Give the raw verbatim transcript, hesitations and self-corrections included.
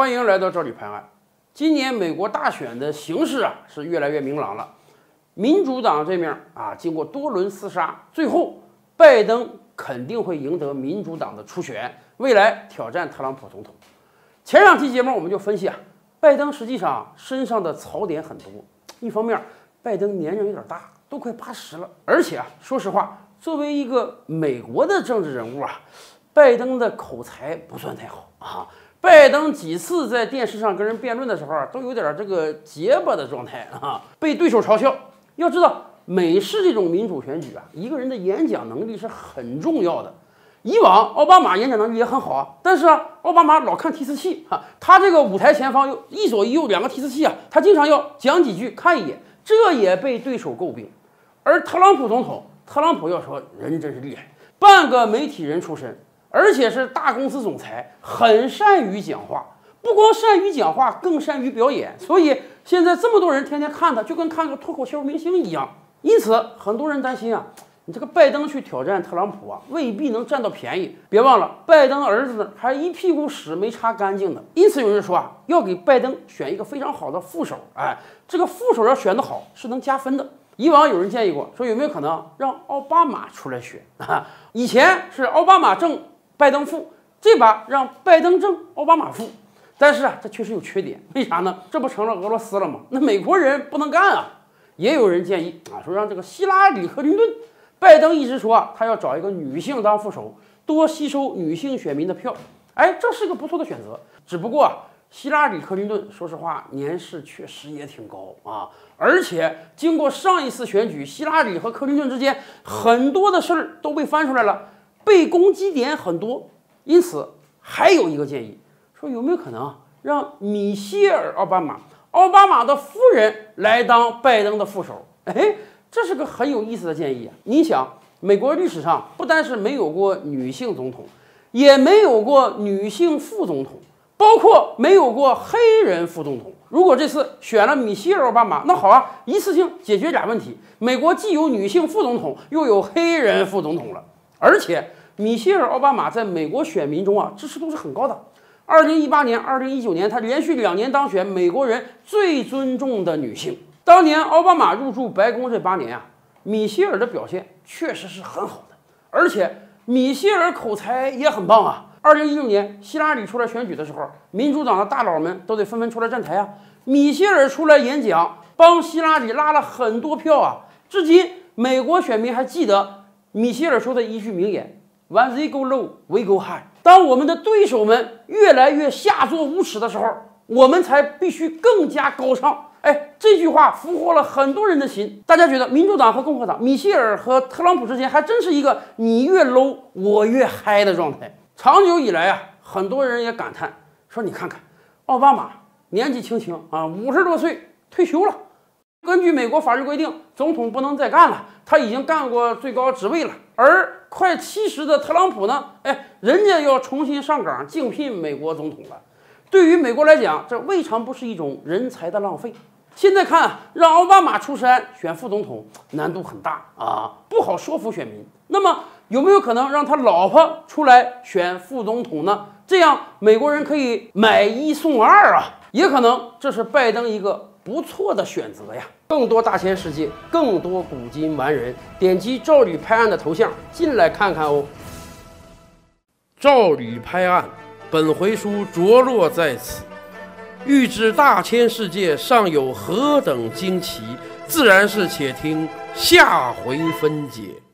欢迎来到赵理拍案。今年美国大选的形势啊是越来越明朗了。民主党这面啊，经过多轮厮杀，最后拜登肯定会赢得民主党的初选，未来挑战特朗普总统。前两期节目我们就分析啊，拜登实际上身上的槽点很多。一方面，拜登年龄有点大，都快八十了，而且啊，说实话，作为一个美国的政治人物啊，拜登的口才不算太好啊。拜登几次在电视上跟人辩论的时候啊，都有点这个结巴的状态啊，被对手嘲笑。要知道，美式这种民主选举啊，一个人的演讲能力是很重要的。以往奥巴马演讲能力也很好啊，但是啊，奥巴马老看提词器啊，他这个舞台前方有一左一右两个提词器啊，他经常要讲几句看一眼，这也被对手诟病。而特朗普总统，特朗普要说人真是厉害，半个媒体人出身。而且是大公司总裁，很善于讲话，不光善于讲话，更善于表演。所以现在这么多人天天看他，就跟看个脱口秀明星一样。因此，很多人担心啊，你这个拜登去挑战特朗普啊，未必能占到便宜。别忘了，拜登儿子呢还一屁股屎没擦干净呢。因此有人说啊，要给拜登选一个非常好的副手，哎，这个副手要选得好，是能加分的。以往有人建议过，说有没有可能让奥巴马出来选啊？以前是奥巴马正。拜登负，这把让拜登正，奥巴马负。但是啊，这确实有缺点，为啥呢？这不成了俄罗斯了吗？那美国人不能干啊。也有人建议啊，说让这个希拉里·克林顿，拜登一直说啊，他要找一个女性当副手，多吸收女性选民的票。哎，这是个不错的选择。只不过啊，希拉里·克林顿说实话年事确实也挺高啊，而且经过上一次选举，希拉里和克林顿之间很多的事儿都被翻出来了。被攻击点很多，因此还有一个建议，说有没有可能让米歇尔·奥巴马，奥巴马的夫人来当拜登的副手？哎，这是个很有意思的建议啊！你想，美国历史上不单是没有过女性总统，也没有过女性副总统，包括没有过黑人副总统。如果这次选了米歇尔·奥巴马，那好啊，一次性解决俩问题，美国既有女性副总统，又有黑人副总统了。而且，米歇尔·奥巴马在美国选民中啊，支持度是很高的。二零一八年、二零一九年，他连续两年当选美国人最尊重的女性。当年奥巴马入驻白宫这八年啊，米歇尔的表现确实是很好的，而且米歇尔口才也很棒啊。二零一六年，希拉里出来选举的时候，民主党的大佬们都得纷纷出来站台啊。米歇尔出来演讲，帮希拉里拉了很多票啊。至今，美国选民还记得米歇尔说的一句名言 ：“When they go low, we go high。”当我们的对手们越来越下作无耻的时候，我们才必须更加高尚。哎，这句话俘获了很多人的心。大家觉得民主党和共和党，米歇尔和特朗普之间还真是一个你越 low 我越嗨的状态。长久以来啊，很多人也感叹说：“你看看，奥巴马年纪轻轻啊，五十多岁退休了。”根据美国法律规定，总统不能再干了，他已经干过最高职位了。而快七十的特朗普呢，哎，人家要重新上岗竞聘美国总统了。对于美国来讲，这未尝不是一种人才的浪费。现在看，让奥巴马出山选副总统难度很大啊，不好说服选民。那么有没有可能让他老婆出来选副总统呢？这样美国人可以买一送二啊，也可能这是拜登一个不错的选择呀！更多大千世界，更多古今完人，点击赵吕拍案的头像进来看看哦。赵吕拍案，本回书着落在此。欲知大千世界尚有何等惊奇，自然是且听下回分解。